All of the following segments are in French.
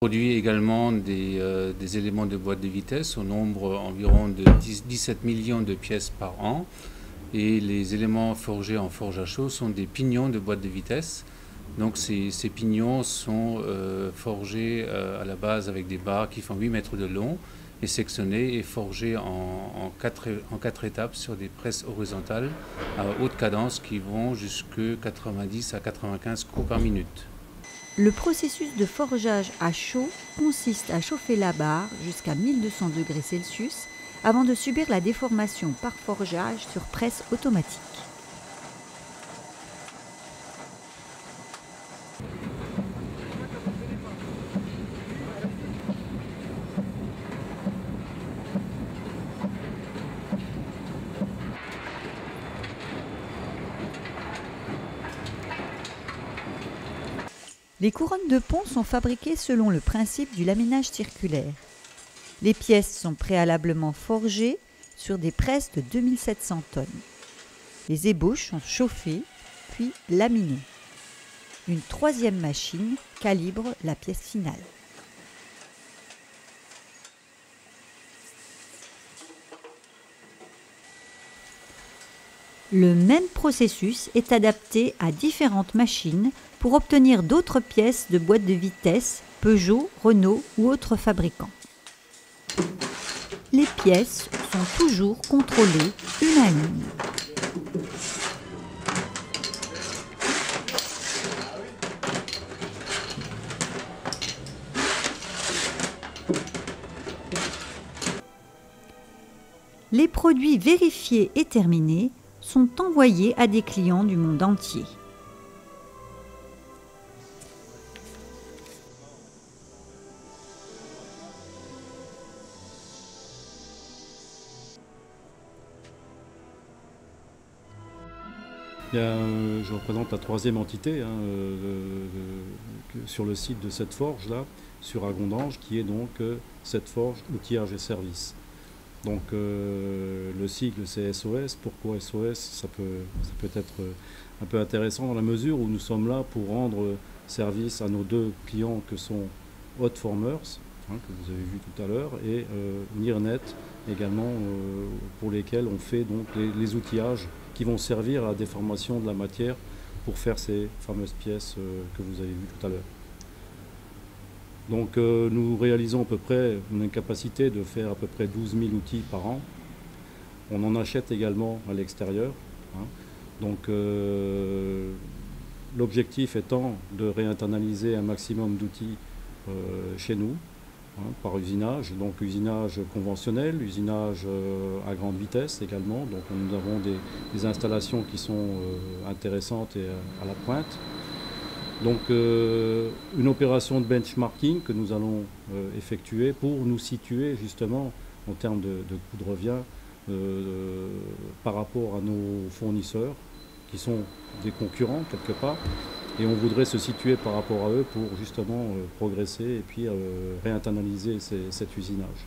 On produit également des éléments de boîte de vitesse au nombre environ de 17 millions de pièces par an. Et les éléments forgés en forge à chaud sont des pignons de boîte de vitesse. Donc ces pignons sont forgés à la base avec des barres qui font 8 mètres de long et sectionnés et forgés en quatre étapes sur des presses horizontales à haute cadence qui vont jusqu'à 90 à 95 coups par minute. Le processus de forgeage à chaud consiste à chauffer la barre jusqu'à 1200 degrés Celsius avant de subir la déformation par forgeage sur presse automatique. Les couronnes de pont sont fabriquées selon le principe du laminage circulaire. Les pièces sont préalablement forgées sur des presses de 2700 tonnes. Les ébauches sont chauffées, puis laminées. Une troisième machine calibre la pièce finale. Le même processus est adapté à différentes machines pour obtenir d'autres pièces de boîte de vitesse, Peugeot, Renault ou autres fabricants. Les pièces sont toujours contrôlées une à une. Les produits vérifiés et terminés sont envoyés à des clients du monde entier. Je représente la troisième entité sur le site de cette forge-là, sur Agondange, qui est donc cette forge outillage et service. Donc le sigle c'est SOS. Pourquoi SOS? Ça peut être un peu intéressant dans la mesure où nous sommes là pour rendre service à nos deux clients que sont Hot Formers, que vous avez vu tout à l'heure, et Nearnet également, pour lesquels on fait donc les outillages qui vont servir à la déformation de la matière pour faire ces fameuses pièces que vous avez vues tout à l'heure. Donc nous réalisons à peu près, on a une capacité de faire à peu près 12 000 outils par an. On en achète également à l'extérieur. Donc l'objectif étant de réinternaliser un maximum d'outils chez nous, par usinage, donc usinage conventionnel, usinage à grande vitesse également. Donc nous avons des installations qui sont intéressantes et à la pointe. Donc une opération de benchmarking que nous allons effectuer pour nous situer justement en termes de coût de revient par rapport à nos fournisseurs qui sont des concurrents quelque part, et on voudrait se situer par rapport à eux pour justement progresser et puis réinternaliser cet usinage.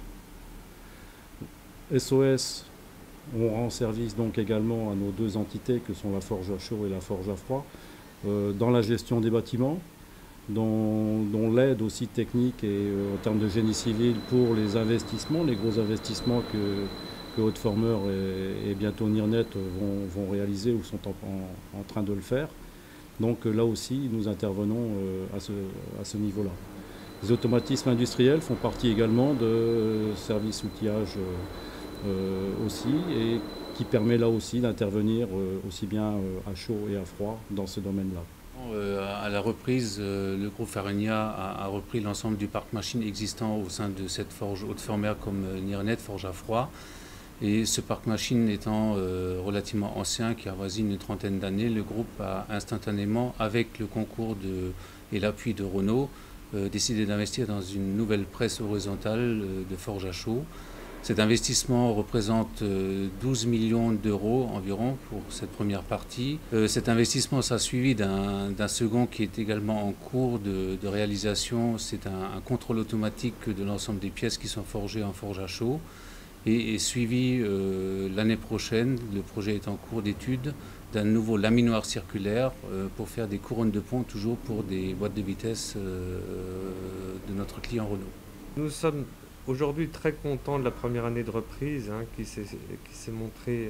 SOS, on rend service donc également à nos deux entités que sont la forge à chaud et la forge à froid, dans la gestion des bâtiments, dont l'aide aussi technique et en termes de génie civil pour les investissements, les gros investissements que Hot Former et bientôt Nearnet vont réaliser ou sont en train de le faire. Donc là aussi, nous intervenons à ce niveau-là. Les automatismes industriels font partie également de services outillage aussi, et qui permet là aussi d'intervenir aussi bien à chaud et à froid dans ce domaine-là. À la reprise, le groupe Farenia a repris l'ensemble du parc machine existant au sein de cette forge Hot Former comme Nearnet, forge à froid. Et ce parc machine étant relativement ancien, qui avoisine une trentaine d'années, le groupe a instantanément, avec le concours et l'appui de Renault, décidé d'investir dans une nouvelle presse horizontale de forge à chaud. Cet investissement représente 12 millions d'euros environ pour cette première partie. Cet investissement s'est suivi d'un second qui est également en cours de réalisation. C'est un contrôle automatique de l'ensemble des pièces qui sont forgées en forge à chaud. et suivi l'année prochaine, le projet est en cours d'étude, d'un nouveau laminoir circulaire pour faire des couronnes de pont toujours pour des boîtes de vitesse de notre client Renault. Nous sommes aujourd'hui très contents de la première année de reprise qui s'est montrée,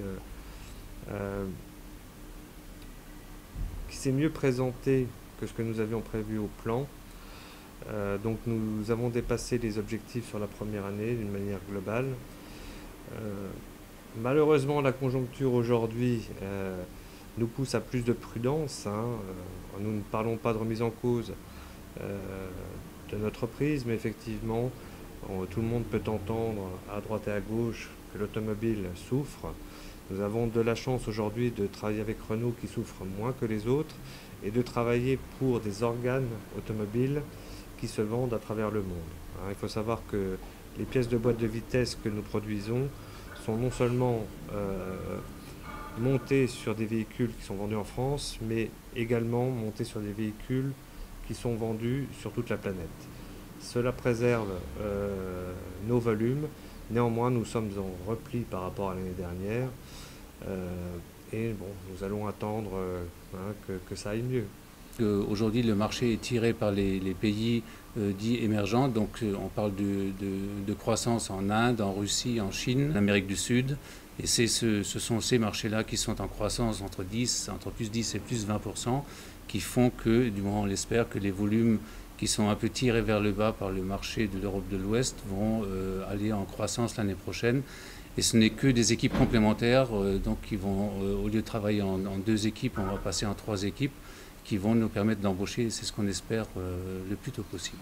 qui s'est mieux présentée que ce que nous avions prévu au plan. Donc nous avons dépassé les objectifs sur la première année d'une manière globale. Malheureusement, la conjoncture aujourd'hui nous pousse à plus de prudence. Nous ne parlons pas de remise en cause de notre prise, mais effectivement, tout le monde peut entendre à droite et à gauche que l'automobile souffre. Nous avons de la chance aujourd'hui de travailler avec Renault qui souffre moins que les autres et de travailler pour des organes automobiles qui se vendent à travers le monde. Il faut savoir que les pièces de boîte de vitesse que nous produisons sont non seulement montées sur des véhicules qui sont vendus en France, mais également montées sur des véhicules qui sont vendus sur toute la planète. Cela préserve nos volumes. Néanmoins, nous sommes en repli par rapport à l'année dernière. Et bon, nous allons attendre que ça aille mieux. Aujourd'hui, le marché est tiré par les pays dits émergents. Donc, on parle de croissance en Inde, en Russie, en Chine, en Amérique du Sud. Et ce sont ces marchés-là qui sont en croissance entre plus 10 et plus 20%, qui font que, du moins on l'espère, que les volumes qui sont un peu tirés vers le bas par le marché de l'Europe de l'Ouest vont aller en croissance l'année prochaine. Et ce n'est que des équipes complémentaires, donc qui vont, au lieu de travailler en 2 équipes, on va passer en 3 équipes, qui vont nous permettre d'embaucher, c'est ce qu'on espère, le plus tôt possible.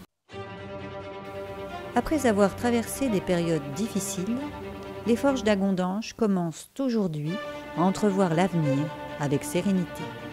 Après avoir traversé des périodes difficiles, les forges d'Agondange commencent aujourd'hui à entrevoir l'avenir avec sérénité.